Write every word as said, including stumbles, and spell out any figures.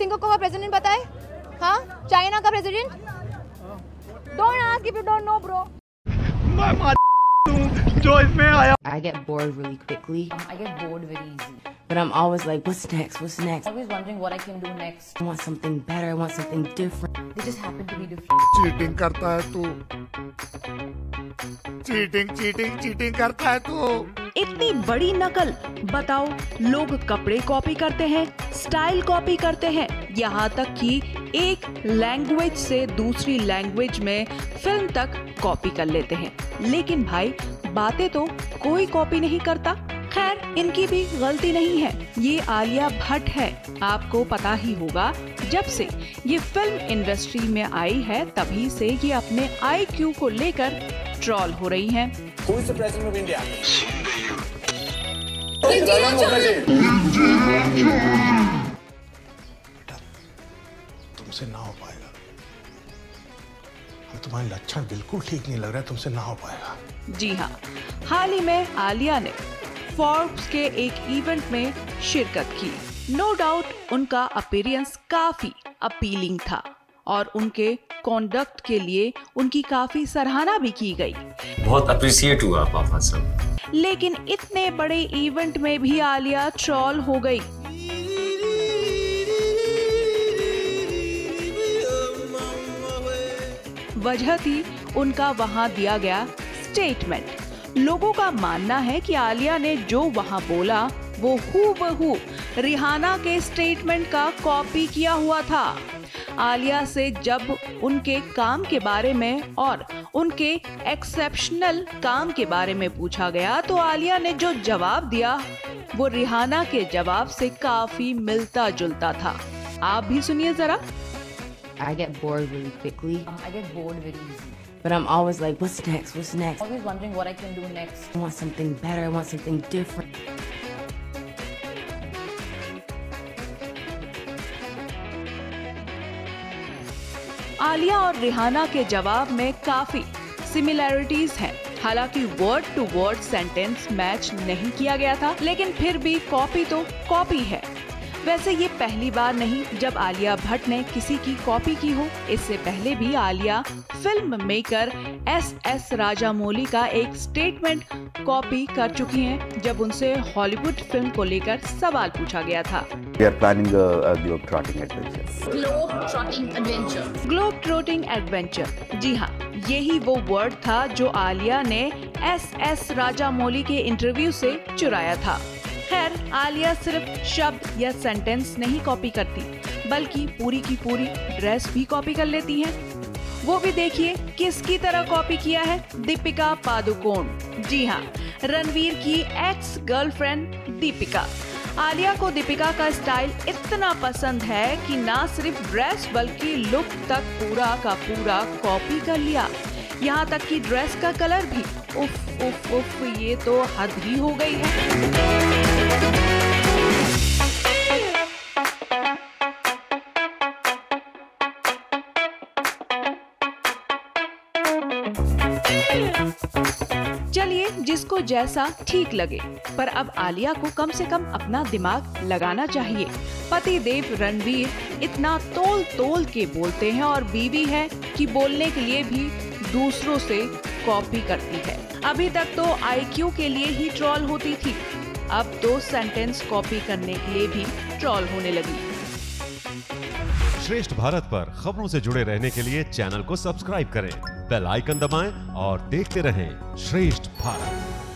Singapore का president पता है? हाँ, चाइना का president? Don't ask if you don't know, bro. मैं मार जो इसमें आया। I get bored really quickly. I get bored very easy. But I'm always like, what's next? What's next? Always wondering what I can do next. I want something better. I want something different. They just happen to be different. Cheating करता है तू। Cheating cheating cheating करता है तू। इतनी बड़ी नकल, बताओ। लोग कपड़े कॉपी करते हैं, स्टाइल कॉपी करते हैं, यहाँ तक कि एक लैंग्वेज से दूसरी लैंग्वेज में फिल्म तक कॉपी कर लेते हैं। लेकिन भाई, बातें तो कोई कॉपी नहीं करता। खैर, इनकी भी गलती नहीं है। ये आलिया भट्ट है। आपको पता ही होगा, जब से ये फिल्म इंडस्ट्री में आई है तभी से ये अपने आई क्यू को लेकर ट्रोल हो रही हैं। Who is the president of India? तुमसे ना हो पाएगा। हमें तुम्हारे लक्षण बिल्कुल ठीक नहीं लग रहा है, तुमसे ना हो पाएगा। जी हाँ, हाल ही में आलिया ने फोर्ब्स के एक इवेंट में शिरकत की। नो डाउट उनका अपीयरेंस काफी अपीलिंग था और उनके कॉन्डक्ट के लिए उनकी काफी सराहना भी की गई। बहुत अप्रिशिएट हुआ पापा सब। लेकिन इतने बड़े इवेंट में भी आलिया ट्रोल हो गई। वजह थी उनका वहां दिया गया स्टेटमेंट। लोगों का मानना है कि आलिया ने जो वहां बोला वो हूबहू रिहाना के स्टेटमेंट का कॉपी किया हुआ था। आलिया से जब उनके काम के बारे में और उनके एक्सेप्शनल काम के बारे में पूछा गया तो आलिया ने जो जवाब दिया वो रिहाना के जवाब से काफी मिलता जुलता था। आप भी सुनिए जरा। I get bored really quickly. Um, I get bored very easy. But I'm always like, what's next? What's next? Always wondering what I can do next. I want something better. I want something different. Alia और Rihanna के जवाब में काफी similarities हैं। हालांकि word to word sentence match नहीं किया गया था, लेकिन फिर भी कॉपी तो कॉपी है। वैसे ये पहली बार नहीं जब आलिया भट्ट ने किसी की कॉपी की हो। इससे पहले भी Alia film maker S S Rajamouli का एक स्टेटमेंट कॉपी कर चुकी हैं जब उनसे हॉलीवुड फिल्म को लेकर सवाल पूछा गया था। We are planning a, a globe trotting adventure. Globe trotting adventure. Globe trotting adventure, जी हाँ, यही वो वर्ड था जो आलिया ने एस एस राजामौली के इंटरव्यू से चुराया था। खैर, आलिया सिर्फ शब्द या सेंटेंस नहीं कॉपी करती, बल्कि पूरी की पूरी ड्रेस भी कॉपी कर लेती हैं। वो भी देखिए किसकी तरह कॉपी किया है, दीपिका पादुकोण। जी हाँ, रणवीर की एक्स गर्लफ्रेंड दीपिका। आलिया को दीपिका का स्टाइल इतना पसंद है कि ना सिर्फ ड्रेस बल्कि लुक तक पूरा का पूरा कॉपी कर लिया। यहाँ तक कि ड्रेस का कलर भी। उफ उफ उफ, ये तो हद ही हो गई है। चलिए, जिसको जैसा ठीक लगे, पर अब आलिया को कम से कम अपना दिमाग लगाना चाहिए। पति देव रणवीर इतना तोल तोल के बोलते हैं और बीवी है कि बोलने के लिए भी दूसरों से कॉपी करती है। अभी तक तो आई क्यू के लिए ही ट्रोल होती थी, अब तो सेंटेंस कॉपी करने के लिए भी ट्रोल होने लगी। श्रेष्ठ भारत पर खबरों से जुड़े रहने के लिए चैनल को सब्सक्राइब करें, बेल आइकन दबाएं और देखते रहें श्रेष्ठ भारत।